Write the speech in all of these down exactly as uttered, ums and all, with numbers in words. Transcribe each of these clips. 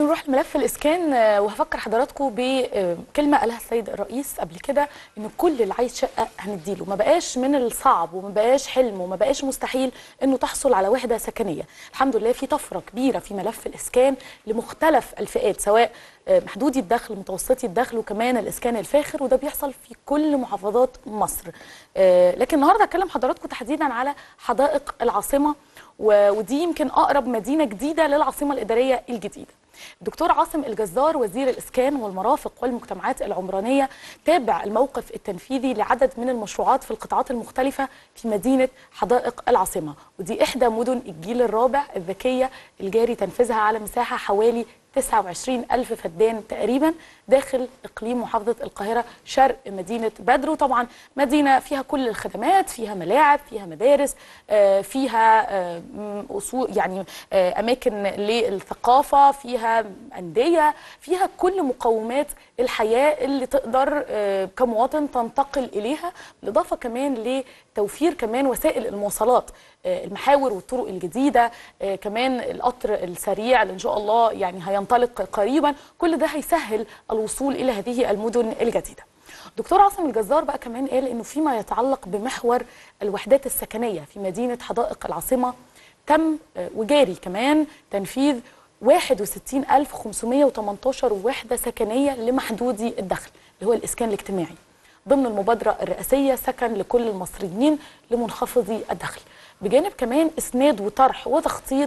نروح لملف الإسكان وهفكر حضراتكم بكلمة قالها السيد الرئيس قبل كده، إن كل اللي عايز شقة هنديله. ما بقاش من الصعب وما بقاش حلم وما بقاش مستحيل إنه تحصل على وحدة سكنية. الحمد لله في طفرة كبيرة في ملف الإسكان لمختلف الفئات، سواء محدودي الدخل، متوسطي الدخل، وكمان الإسكان الفاخر، وده بيحصل في كل محافظات مصر. لكن النهارده هكلم حضراتكم تحديدا على حدائق العاصمة، ودي يمكن أقرب مدينة جديدة للعاصمة الإدارية الجديدة. الدكتور عاصم الجزار وزير الإسكان والمرافق والمجتمعات العمرانية تابع الموقف التنفيذي لعدد من المشروعات في القطاعات المختلفة في مدينة حدائق العاصمة، ودي إحدى مدن الجيل الرابع الذكية الجاري تنفيذها على مساحة حوالي تسعة وعشرين ألف فدان تقريبا داخل إقليم محافظة القاهرة شرق مدينة بدر. وطبعا مدينة فيها كل الخدمات، فيها ملاعب، فيها مدارس، فيها أصول يعني أماكن للثقافة، فيها أندية، فيها كل مقومات الحياة اللي تقدر كمواطن تنتقل إليها، بالإضافة كمان لتوفير كمان وسائل المواصلات، المحاور والطرق الجديدة، كمان القطر السريع اللي إن شاء الله يعني هينطلق قريبا. كل ده هيسهل الوصول إلى هذه المدن الجديدة. دكتور عاصم الجزار بقى كمان قال إنه فيما يتعلق بمحور الوحدات السكنية في مدينة حدائق العاصمة تم وجاري كمان تنفيذ واحد وستين ألف وخمسمائة وثمانية عشر وحدة سكنية لمحدودي الدخل اللي هو الإسكان الاجتماعي ضمن المبادرة الرئاسية سكن لكل المصريين لمنخفضي الدخل، بجانب كمان إسناد وطرح وتخطيط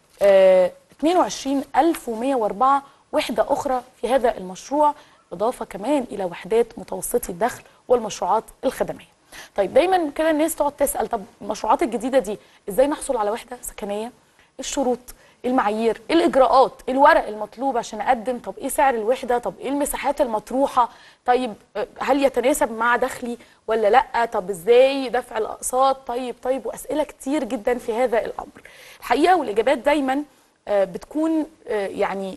آه اثنين وعشرين ألف ومائة وأربعة وحدة أخرى في هذا المشروع، إضافة كمان إلى وحدات متوسطي الدخل والمشروعات الخدمية. طيب دايما كده الناس تقعد تسأل، طب المشروعات الجديدة دي إزاي نحصل على وحدة سكنية؟ الشروط، المعايير، الإجراءات، الورق المطلوب عشان أقدم، طب إيه سعر الوحدة، طب إيه المساحات المطروحة، طيب هل يتناسب مع دخلي ولا لأ، طب إزاي دفع الأقساط، طيب طيب وأسئلة كتير جدا في هذا الأمر. الحقيقة والإجابات دايما بتكون يعني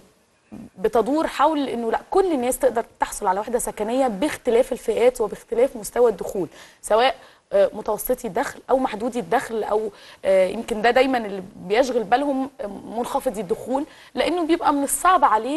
بتدور حول انه لا، كل الناس تقدر تحصل على وحده سكنيه باختلاف الفئات وباختلاف مستوى الدخول، سواء متوسطي الدخل او محدودي الدخل، او يمكن ده دايما اللي بيشغل بالهم منخفضي الدخول، لانه بيبقى من الصعب عليه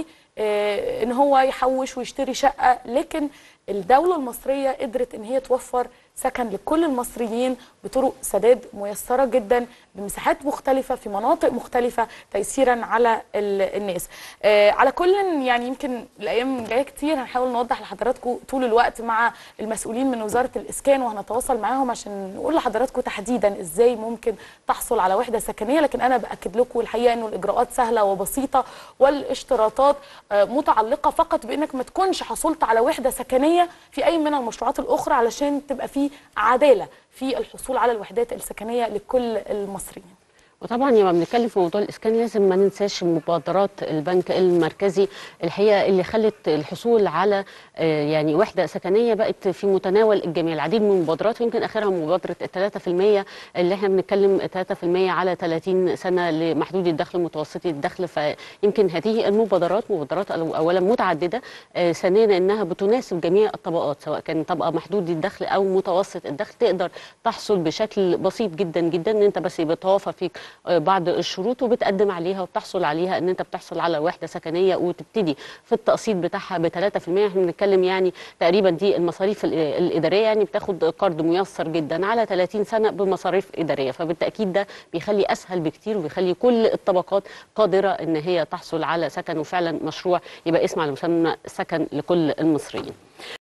ان هو يحوش ويشتري شقه. لكن الدوله المصريه قدرت ان هي توفر سكن لكل المصريين بطرق سداد ميسره جدا بمساحات مختلفه في مناطق مختلفه تيسيرا على الناس. آه على كل يعني يمكن الايام جايه كتير هنحاول نوضح لحضراتكم طول الوقت مع المسؤولين من وزاره الاسكان، وهنتواصل معاهم عشان نقول لحضراتكم تحديدا ازاي ممكن تحصل على وحده سكنيه. لكن انا باكد لكم الحقيقه انه الاجراءات سهله وبسيطه، والاشتراطات آه متعلقه فقط بانك ما تكونش حصلت على وحده سكنيه في اي من المشروعات الاخرى، علشان تبقى في عداله في الحصول على الوحدات السكنيه لكل المصريين. وطبعا لما بنتكلم في موضوع الاسكان لازم ما ننساش مبادرات البنك المركزي الحقيقه اللي خلت الحصول على يعني وحده سكنيه بقت في متناول الجميع. العديد من المبادرات، ويمكن اخرها مبادره ال ثلاثة في المئة اللي احنا بنتكلم ثلاثة في المئة على ثلاثين سنه لمحدودي الدخل ومتوسطي الدخل. فيمكن هذه المبادرات مبادرات اولا متعدده، ثانيا انها بتناسب جميع الطبقات، سواء كان طبقه محدودي الدخل او متوسط الدخل، تقدر تحصل بشكل بسيط جدا جدا ان انت بس بيتوافر فيك بعض الشروط وبتقدم عليها وبتحصل عليها ان انت بتحصل على وحده سكنيه، وتبتدي في التقسيط بتاعها ب ثلاثة في المئة. احنا بنتكلم يعني تقريبا دي المصاريف الاداريه، يعني بتاخد قرض ميسر جدا على ثلاثين سنه بمصاريف اداريه، فبالتاكيد ده بيخلي اسهل بكتير وبيخلي كل الطبقات قادره ان هي تحصل على سكن، وفعلا مشروع يبقى اسم على مسمى سكن لكل المصريين.